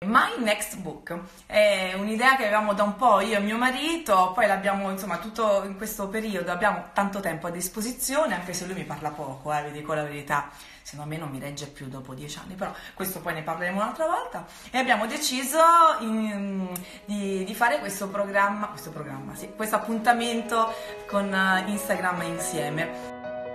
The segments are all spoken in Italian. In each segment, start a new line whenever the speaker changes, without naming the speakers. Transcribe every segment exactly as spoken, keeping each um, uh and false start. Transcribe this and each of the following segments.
My Next Book è un'idea che avevamo da un po' io e mio marito, poi l'abbiamo, insomma, tutto in questo periodo abbiamo tanto tempo a disposizione, anche se lui mi parla poco, eh, vi dico la verità, secondo me non mi regge più dopo dieci anni, però questo poi ne parleremo un'altra volta, e abbiamo deciso in- di, di fare questo programma, questo programma, sì, questo appuntamento con eh, Instagram insieme.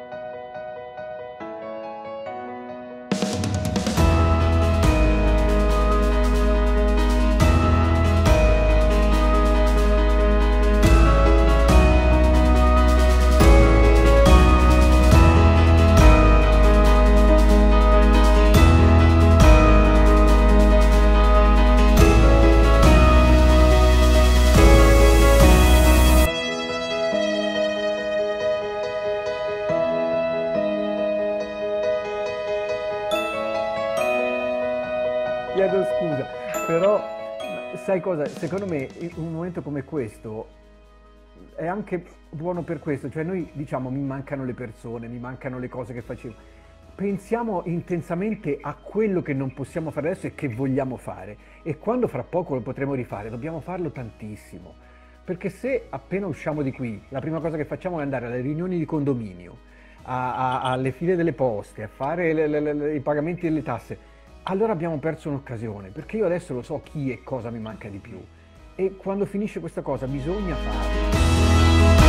Chiedo scusa, però sai cosa? Secondo me in un momento come questo è anche buono per questo, cioè noi diciamo mi mancano le persone, mi mancano le cose che facevo. Pensiamo intensamente a quello che non possiamo fare adesso e che vogliamo fare e quando fra poco lo potremo rifare dobbiamo farlo tantissimo. Perché se appena usciamo di qui la prima cosa che facciamo è andare alle riunioni di condominio, a- a- alle file delle poste, a fare le- le- le- i pagamenti delle tasse, allora abbiamo perso un'occasione, perché io adesso lo so chi e cosa mi manca di più. E quando finisce questa cosa bisogna farlo.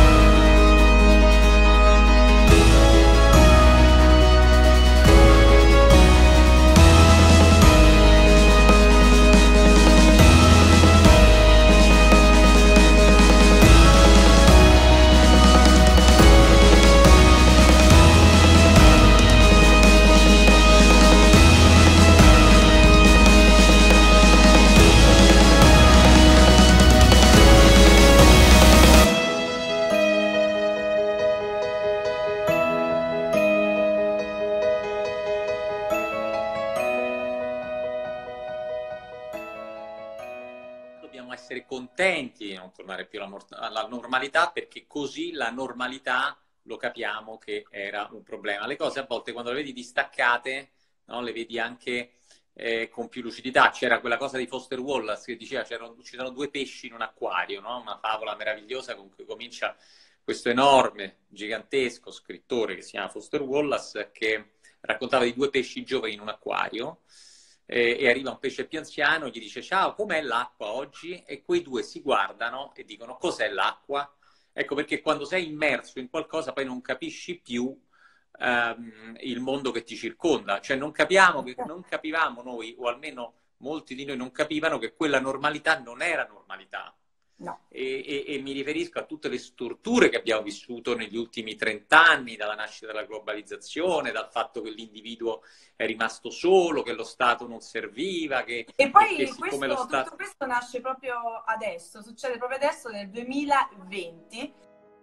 Dobbiamo essere contenti di non tornare più alla, mor- alla normalità, perché così la normalità lo capiamo che era un problema. Le cose a volte quando le vedi distaccate, no, le vedi anche eh, con più lucidità. C'era quella cosa di Foster Wallace che diceva c'erano, ci sono due pesci in un acquario, no? Una favola meravigliosa con cui comincia questo enorme, gigantesco scrittore che si chiama Foster Wallace, che raccontava di due pesci giovani in un acquario. Eh, e arriva un pesce più anziano, gli dice ciao, com'è l'acqua oggi? E quei due si guardano e dicono cos'è l'acqua? Ecco perché quando sei immerso in qualcosa poi non capisci più ehm, il mondo che ti circonda, cioè non capiamo, che, non capivamo noi, o almeno molti di noi non capivano che quella normalità non era normalità.
No.
E, e, e mi riferisco a tutte le storture che abbiamo vissuto negli ultimi trent'anni, dalla nascita della globalizzazione, dal fatto che l'individuo è rimasto solo, che lo Stato non serviva, che,
E
e
poi
che siccome lo
questo,
Stato...
tutto questo nasce proprio adesso, succede proprio adesso nel duemilaventi.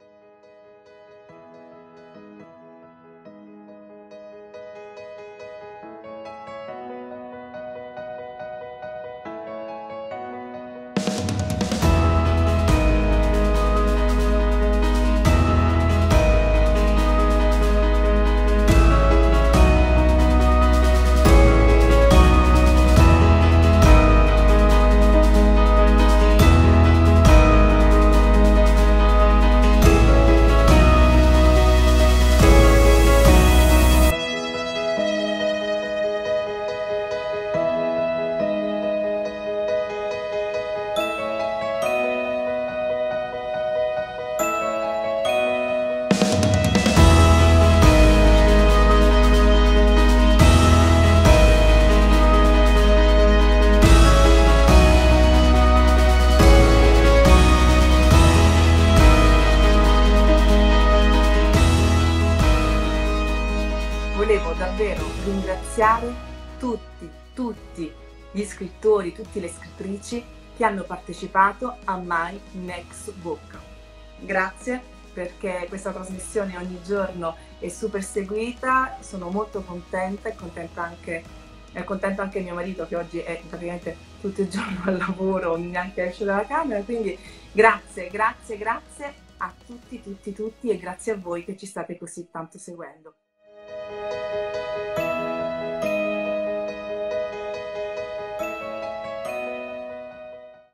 Volevo davvero ringraziare tutti, tutti gli scrittori, tutte le scrittrici che hanno partecipato a My Next Book. Grazie, perché questa trasmissione ogni giorno è super seguita, sono molto contenta e contenta anche, è contento anche mio marito che oggi è praticamente tutto il giorno al lavoro, neanche esce dalla camera, quindi grazie, grazie, grazie a tutti, tutti, tutti e grazie a voi che ci state così tanto seguendo.